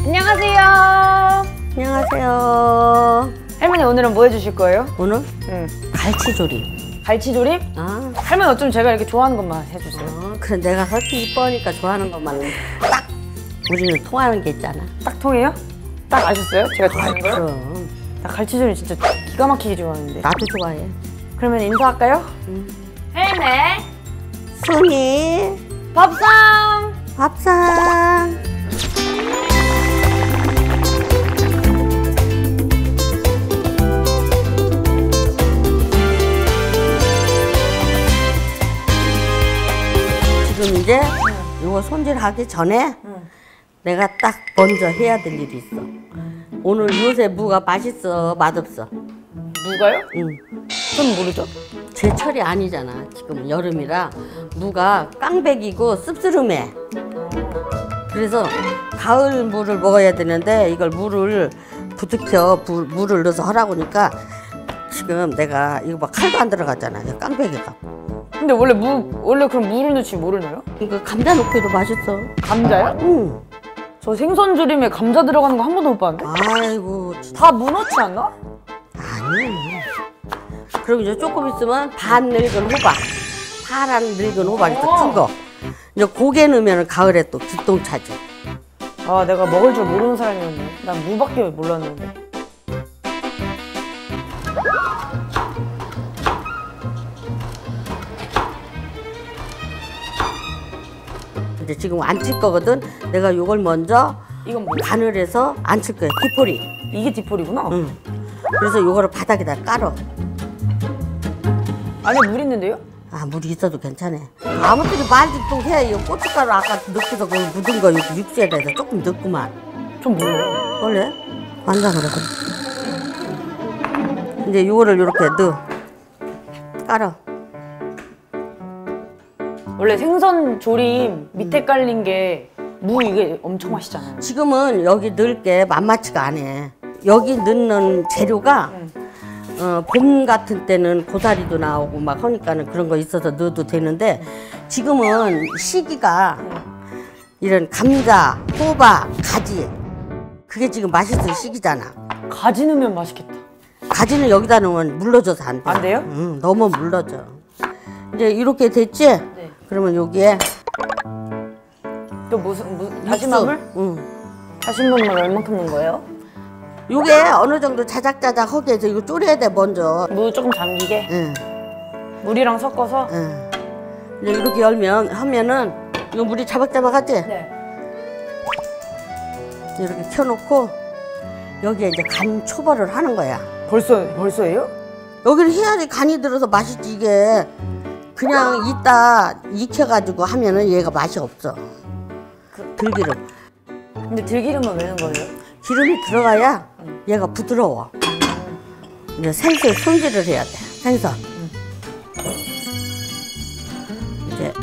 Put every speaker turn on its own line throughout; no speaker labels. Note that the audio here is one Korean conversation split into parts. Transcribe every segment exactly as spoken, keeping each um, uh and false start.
안녕하세요.
안녕하세요.
할머니 오늘은 뭐 해주실 거예요?
오늘?
응.
갈치조림.
갈치조림?
아,
할머니 어쩜 제가 이렇게 좋아하는 것만 해주세요.
어, 그래 내가 솔직히 이뻐하니까 좋아하는 것만 딱 우리는 통하는 게 있잖아.
딱 통해요? 딱 아셨어요? 제가 좋아하는 거요?
그럼
나 갈치조림 진짜 기가 막히게 좋아하는데.
나도 좋아해.
그러면 인사할까요?
응.
할매
순이
밥상.
밥상. 지금 이제 이거 손질하기 전에
응.
내가 딱 먼저 해야 될 일이 있어. 오늘 요새 무가 맛있어 맛없어?
누가요?
응.
전 모르죠.
제철이 아니잖아. 지금 여름이라 무가 깡백이고 씁쓸음해. 그래서 가을 물을 먹어야 되는데 이걸 물을 부득혀 부, 물을 넣어서 하라고 하니까 지금 내가 이거 막 칼도 안 들어갔잖아. 깡백이가.
근데 원래 무 원래 그럼 무를 넣지 뭐를 넣어요?
이거 감자 넣고 해도 맛있어.
감자요?
응.
저 생선조림에 감자 들어가는 거 한 번도 못 봤는데?
아이고. 진짜.
다 무 넣지 않나?
아니. 그럼 이제 조금 있으면 반 늙은 호박. 파란 늙은 호박 있어. 큰 거. 이제 고개 넣으면 가을에 또 기똥차지.
아 내가 먹을 줄 모르는 사람이었네. 난 무밖에 몰랐는데.
근데 지금 안 칠 거거든. 내가 요걸 먼저
이건 뭐야?
간을 해서 안 칠 거야. 디포리.
이게 디폴이구나?
응. 그래서 요거를 바닥에다 깔어.
안에 물 있는데요?
아, 물이 있어도 괜찮아. 아무튼 말짓도 해. 이 고춧가루 아까 넣고서 그 묻은 거 육수에다 해서 조금 넣구만.
전 몰라요.
원래 완장을 해서. 이제 요거를 요렇게 넣어. 깔어.
원래 생선 조림 밑에 깔린 게 무 이게 엄청 맛있잖아요.
지금은 여기 넣을 게 만만치가 않아. 여기 넣는 재료가
응.
어, 봄 같은 때는 고사리도 나오고 막 하니까는 그런 거 있어서 넣어도 되는데 지금은 시기가 이런 감자, 호박, 가지 그게 지금 맛있을 시기잖아.
가지 넣으면 맛있겠다.
가지는 여기다 넣으면 물러져서 안 돼.
안 돼요?
응, 너무 물러져. 이제 이렇게 됐지?
네.
그러면 여기에
또 무슨 무, 다시마물?
응.
다시마물 얼만큼 넣은 거예요?
요게 어느 정도 자작자작 하게 해서 이거 졸여야 돼 먼저.
무 조금 잠기게
응,
물이랑 섞어서.
응. 이제 이렇게 열면 하면은 이거 물이 자박자박하지?
네.
이렇게 켜놓고 여기에 이제 간 초벌을 하는 거야.
벌써 벌써예요?
여기를 해야지 간이 들어서 맛있지. 이게 그냥 이따 익혀가지고 하면은 얘가 맛이 없어. 그 들기름.
근데 들기름은 왜 넣은 거예요?
기름이 들어가야 얘가 부드러워. 이제 생선 손질을 해야 돼. 생선. 이제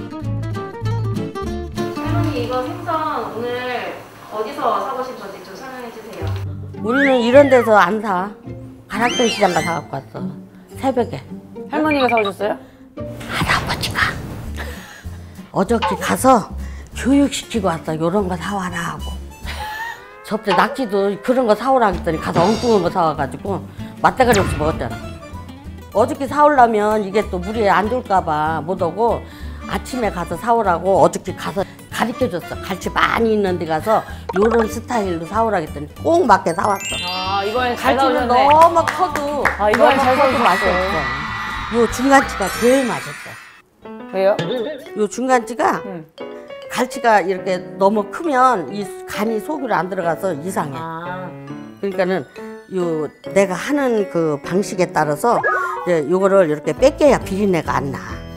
할머니 이거 생선 오늘 어디서 사보신 건지 좀 설명해 주세요.
우리는 이런 데서 안 사. 가락동 시장 가서 갖고 왔어. 새벽에.
할머니가 사오셨어요?
할아버지가 어저께 가서 교육시키고 왔어. 요런 거 사와라 하고. 저때 낙지도 그런 거 사오라 했더니 가서 엉뚱한 거 사와가지고 맛대가리 없이 먹었잖아. 어저께 사오려면 이게 또 물에 안 돌까봐 못 오고 아침에 가서 사오라고 어저께 가서 가르쳐줬어. 갈치 많이 있는 데 가서 요런 스타일로 사오라 했더니 꼭 맞게 사왔어.
아 이번엔 잘
갈치는
나오셨네.
너무 커도
아, 이번엔
너무
잘
커도
사오셨어.
맛이 없어. 요 중간치가 제일 맛있어.
왜요?
요 중간치가
응.
갈치가 이렇게 너무 크면 이 간이 속으로 안 들어가서 이상해.
아
그러니까는 요 내가 하는 그 방식에 따라서 이제 요거를 이렇게 뺏겨야 비린내가 안 나.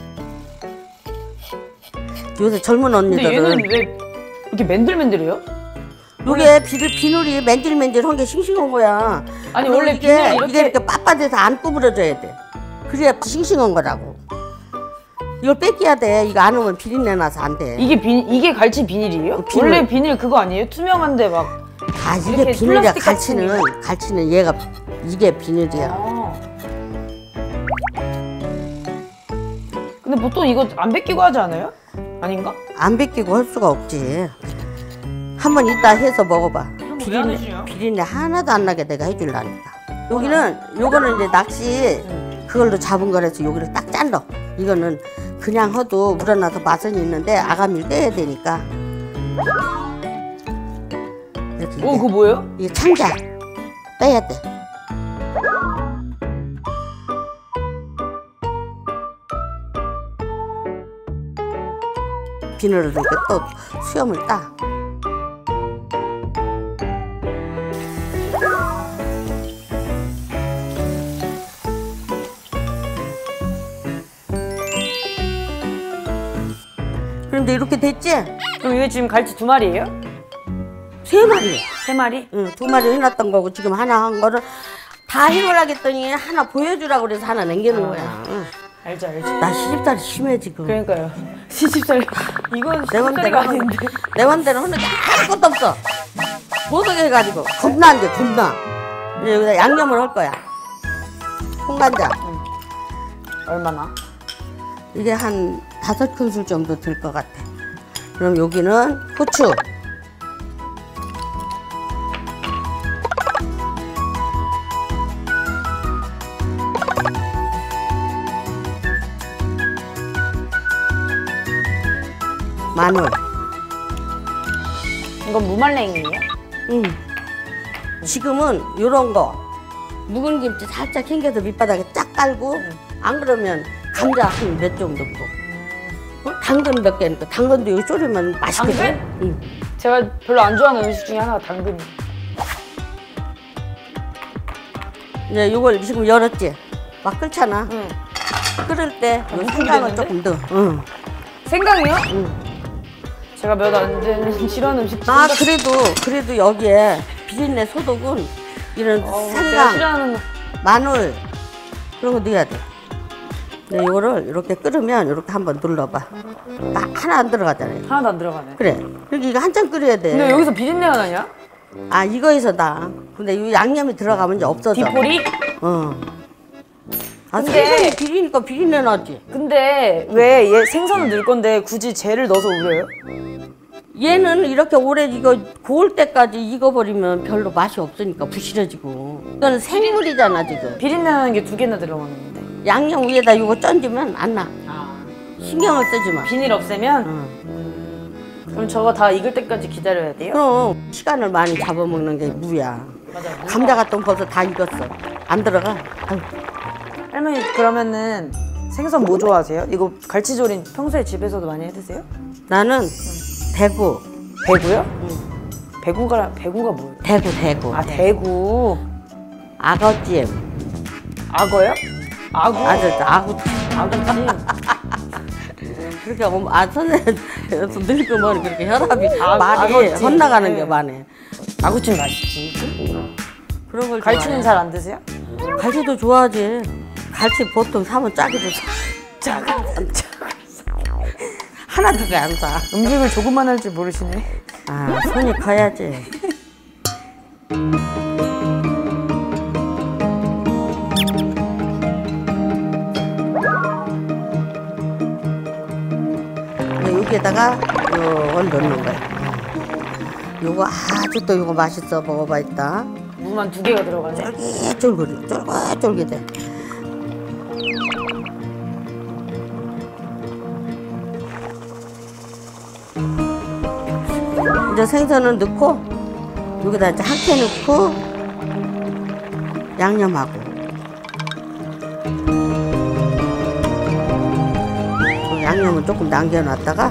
요새 젊은
근데
언니들은
얘는 왜 이렇게 맨들맨들해요?
요게 비늘, 비늘이 맨질맨질한 게 싱싱한 거야.
아니,
그리고
원래
이게,
비늘이 이렇게-
이게 이렇게 빳빳해서 안 구부러져야 돼. 그래야 싱싱한 거라고. 이걸 뺏겨야 돼. 이거 안 오면 비린내 나서 안 돼.
이게 비 이게 갈치 비닐이에요?
비닐.
원래 비닐 그거 아니에요? 투명한데 막.
아 이게
이렇게
비늘이야.
플라스틱
갈치는
같은
갈치는 얘가 이게 비늘이야.
아. 근데 보통 이거 안 벗기고 하지 않아요? 아닌가?
안 벗기고 할 수가 없지. 한번 이따 해서 먹어봐.
왜
비린내,
안 해주냐?
비린내 하나도 안 나게 내가 해줄라니까. 여기는 요거는 이제 낚시 그걸로 잡은 거라서 여기를 딱 잘라. 이거는 그냥 해도 물어나서 맛은 있는데 아가미를 떼야 되니까. 이렇게
오,
이제
그거 뭐예요?
이게 창자 빼야 돼. 비늘을 이렇게 또 수염을 따. 그런데 이렇게 됐지?
그럼 이게 지금 갈치 두 마리예요?
세 마리.
세 마리?
응, 두 마리 해놨던 거고 지금 하나 한 거를 다 해놓으라겠더니 하나 보여주라고 그래서 하나 남겨놓은 거야. 응.
알죠, 알죠.
나 시집살이 심해 지금.
그러니까요. 시집살이. 이건
내 맘대로
시집살이가
하는,
아닌데.
내 맘대로 하는 게 아무것도 없어. 보석에 해가지고 겁나 안 돼, 겁나. 이제 여기다 양념을 할 거야. 홍간장.
얼마나?
이게 한 다섯 큰술 정도 들 것 같아. 그럼 여기는 후추. 마늘.
이건 무말랭이에요?
응. 지금은 요런 거 묵은 김치 살짝 헹겨서 밑바닥에 쫙 깔고 안 그러면 감자 한 몇 정도 넣고 어? 당근 몇 개 넣고 당근도 여기 졸이면 맛있거든.
당근?
응.
제가 별로 안 좋아하는 음식 중에 하나가 당근이.
이제 요걸 지금 열었지? 막 끓잖아.
응.
끓을 때
아,
요
무슨
생강을
됐는데?
조금 넣어. 응.
생강이요?
응.
제가 몇 안 되는 싫어하는 음식.
아 그래도 그래도 여기에 비린내 소독은 이런
어, 내가
생강,
싫어하는 거.
마늘 그런 거 넣어야 돼. 근데 이거를 이렇게 끓으면 이렇게 한번 눌러봐. 아, 하나 안 들어가잖아요.
하나도 안 들어가네.
그래. 그러니까 이거 한참 끓여야 돼.
근데 여기서 비린내가 나냐?
아 이거에서 나. 근데 이 양념이 들어가면 이제 없어져.
디포리?
어. 아
근데-
생선이 비리니까 비린내 나지.
근데 왜 얘 생선을 넣을 건데 굳이 쟤를 넣어서 우려요?
얘는 이렇게 오래 이거 고울 때까지 익어버리면 별로 맛이 없으니까 부실해지고. 이건 생물이잖아 지금.
비린내 나는 게 두 개나 들어가는 건데.
양념 위에다 이거 던지면 안 나.
아.
신경을 쓰지 마.
비닐 없애면?
응.
그럼 저거 다 익을 때까지 기다려야 돼요?
그럼 시간을 많이 잡아먹는 게 무야.
맞아요.
감자 같은 거 벌써 다 익었어. 안 들어가. 아유.
할머니 그러면은 생선 뭐 좋아하세요? 이거 갈치조림 평소에 집에서도 많이 해 드세요?
나는 대구.
대구요? 배구가 배구가 뭐예요?
대구 대구.
아 대구.
악어찜.
악어요? 악어.
아저 아구.
악어찜.
그렇게 하면 아 선생님 늙으면 그렇게 혈압이
아,
말이
악어찜.
헛나가는
네.
게 많네.
아구찜 맛있지.
그런 걸
갈치는 잘 안 드세요?
좋아해. 갈치도 좋아하지. 갈치 보통 사면 짜기도 사.
작아.
하나도 안 사.
음식을 조금만 할 줄 모르시네.
아 손이 커야지. 여기에다가 요걸 넣는 거야. 요거 아주 또 요거 맛있어. 먹어봐 있다.
무만 두 개가 들어가네.
쫄깃쫄깃 쫄깃쫄깃해. 이제 생선을 넣고 여기다 이제 한 캔 넣고 양념하고 그 양념은 조금 남겨놨다가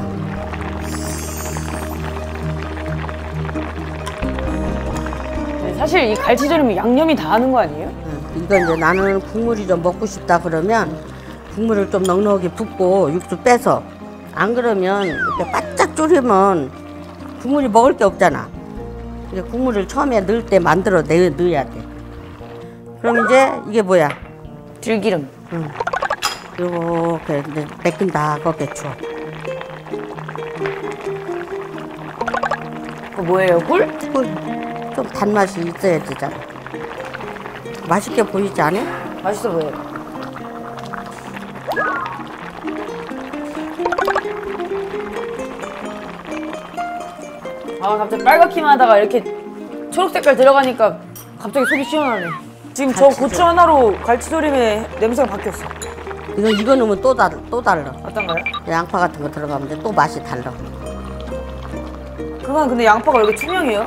네, 사실 이 갈치조림은 양념이 다 하는 거 아니에요?
응, 이거 이제 나는 국물이 좀 먹고 싶다 그러면 국물을 좀 넉넉히 붓고 육수 빼서 안 그러면 이렇게 바짝 졸이면 국물이 먹을 게 없잖아. 이게 국물을 처음에 넣을 때 만들어 내, 넣어야 돼. 그럼 이제 이게 뭐야?
들기름.
응. 요렇게 이제 매끈다하게 줘.
그거 뭐예요? 꿀?
꿀. 좀 단맛이 있어야 되잖아. 맛있게 보이지 않아?
맛있어 보여요. 아 갑자기 빨갛기만 하다가 이렇게 초록 색깔 들어가니까 갑자기 속이 시원하네. 지금 저 고추 하나로 갈치조림의 냄새가 바뀌었어.
이거 이거 넣으면 또 달라. 또 달라.
어떤가요?
양파 같은 거 들어가면 이제 또 맛이 달라.
그건 근데 양파가 여기 투명해요?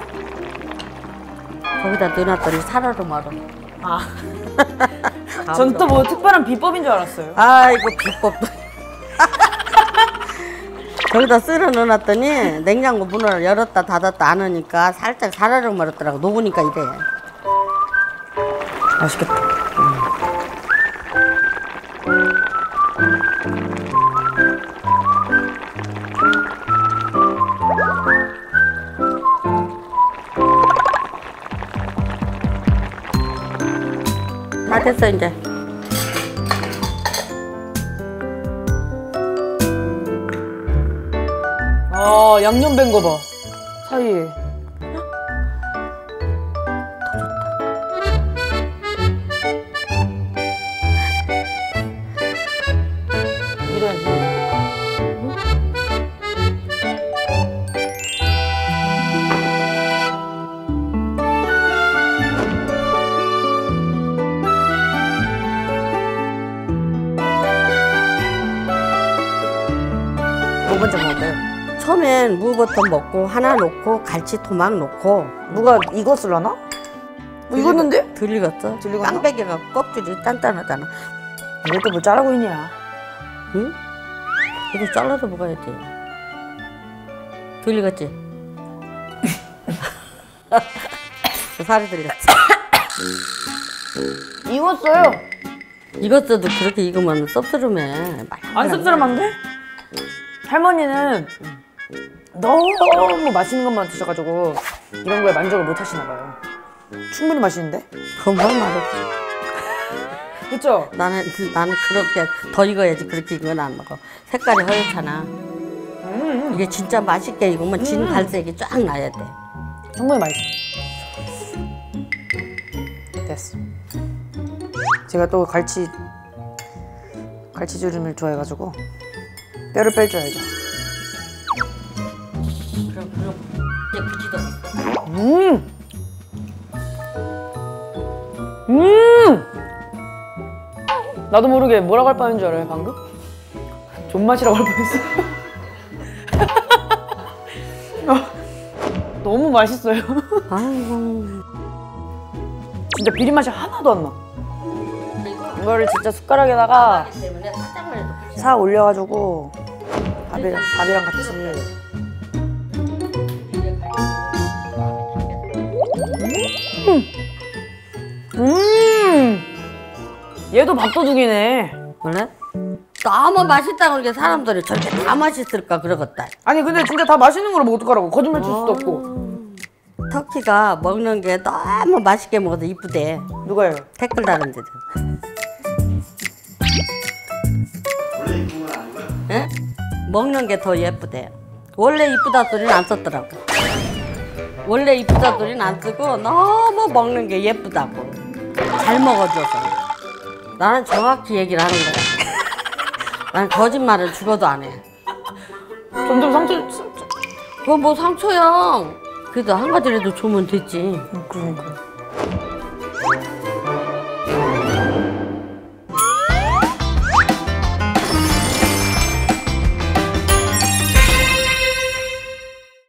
거기다 넣어놨더니 살아로 말아.
아. 전 또 뭐 특별한 비법인 줄 알았어요.
아 이거 비법도. 거기다 쓸어 넣어놨더니 냉장고 문을 열었다 닫았다 안 하니까 살짝 살아로 말았더라고. 녹으니까 이래.
맛있겠다.
다 됐어 이제.
아 양념 밴 거 봐. 사이에. 이래야지.
뭐 먼저 먹어요? 처음엔 무부터 먹고 하나 놓고 갈치 토막 놓고.
누가 익었을라나? 뭐 익었는데?
덜 익었어?
덜 익었나?
깡배기가 껍질이 단단하잖아.
이것도 뭐 자르고 있냐?
응? 이거 잘라서 먹어야지. 덜 익었지? 그 살이 들렸지?
익었어요.
익었어도 그렇게 익으면 섭스름해.
안 씁쓸한데? 할머니는 너무 맛있는 것만 드셔가지고 이런 거에 만족을 못 하시나 봐요. 충분히 맛있는데?
그건 뭘 말해.
그쵸?
나는, 나는 그렇게 더 익어야지 그렇게 익으면 안 먹어. 색깔이 허옇잖아.
음,
이게 진짜 맛있게 익으면 진 갈색이 쫙 나야 돼.
정말 맛있어. 됐어. 제가 또 갈치 갈치조림을 좋아해가지고 뼈를 빼줘야죠.
그럼, 그럼 이제 굳이도 없어.
음! 음! 나도 모르게 뭐라고 할 뻔한 줄 알아요, 방금? 존맛이라고 할 뻔했어. 어, 너무 맛있어요.
아이고.
진짜 비린 맛이 하나도 안 나. 이거를 진짜 숟가락에다가
때문에 살짝만 해도 굳이.
사 올려가지고 밥이랑, 밥이랑 같이. 음! 얘도 밥도둑이네.
그래? 너무 맛있다고 그렇게 사람들이 저렇게 다 맛있을까 그러겠다.
아니 근데 진짜 다 맛있는 거를 먹을 거라고. 거짓말 칠 수도 없고.
터키가 먹는 게 너무 맛있게 먹어서 이쁘대.
누가요?
댓글 다는 데도.
원래 이쁜 건 아니고요.
예? 먹는 게 더 예쁘대. 원래 이쁘다 소리는 안 썼더라고. 원래 이쁘다 소리는 안 쓰고 너무 먹는 게 예쁘다고. 잘 먹어줘서. 나는 정확히 얘기를 하는 거야. 난 거짓말을 죽어도 안 해.
점점 상처.
그건 뭐 상처야. 그래도 한 가지라도 주면 됐지.
그러니까.